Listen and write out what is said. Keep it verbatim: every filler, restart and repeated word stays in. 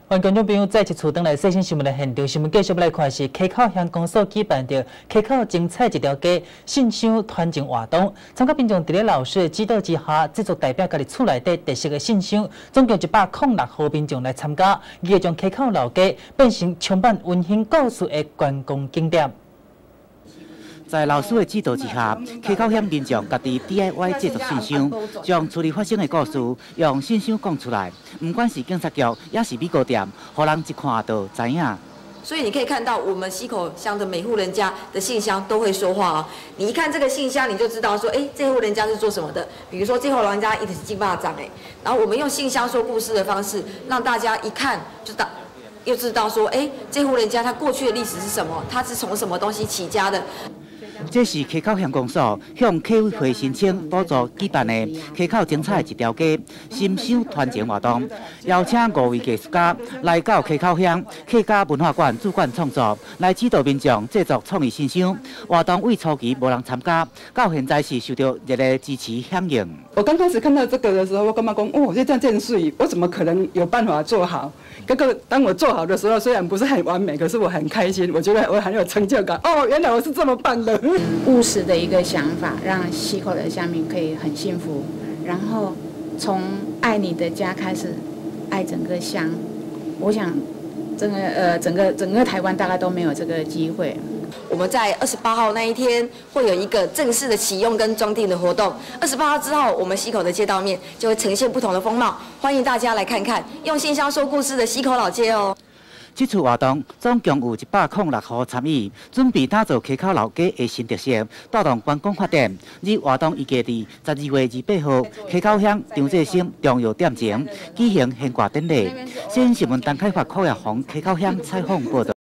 欢迎观众朋友再次厝登来最新新闻的现场。新闻继续来看是溪口乡公所举办着溪口精彩一条街信箱团证活动，参加民众伫咧老师的指导之下，制作代表家己厝内底特色的信箱，总共一百零六号民众来参加，伊会将溪口老街变成充满温馨故事的观光景点。 在老师的指导之下，溪口乡民众家己 D I Y 制作信箱，将厝里发生的故事用信箱讲出来。不管是警察局，也是米糕店，互人一看就知影。 所以你可以看到，我们溪口乡的每户人家的信箱都会说话哦。你一看这个信箱，你就知道说，哎，这户人家是做什么的。比如说，这户老人家一直是金巴掌哎，然后我们用信箱说故事的方式，让大家一看就打。 又知道说，哎，这户人家他过去的历史是什么？他是从什么东西起家的？ 这是溪口乡公所向客委会申请补助举办的溪口精彩一条街信箱团证活动，邀请五位艺术家来到溪口乡客家文化馆主管创作，来指导民众制作创意信箱。活动为初期无人参加，到现在是受到热烈支持响应。 我刚开始看到这个的时候，我干嘛讲哦，这样这样水，我怎么可能有办法做好？哥哥，当我做好的时候，虽然不是很完美，可是我很开心，我觉得我很有成就感。哦，原来我是这么办的。 务实的一个想法，让溪口的乡民可以很幸福。然后从爱你的家开始，爱整个乡。我想，整个呃整个整个台湾大概都没有这个机会。 我们在二十八号那一天会有一个正式的启用跟装订的活动。二十八号之后，我们溪口的街道面就会呈现不同的风貌，欢迎大家来看看用信箱说故事的溪口老街哦。 这次活动总共有一百零六户参与，准备打造溪口老街的新特色，带动观光发展。而活动预计伫十二月二八号，溪口乡张济生重要店前举行献挂典礼。新新闻陈开发、柯亚宏溪口乡采访报道。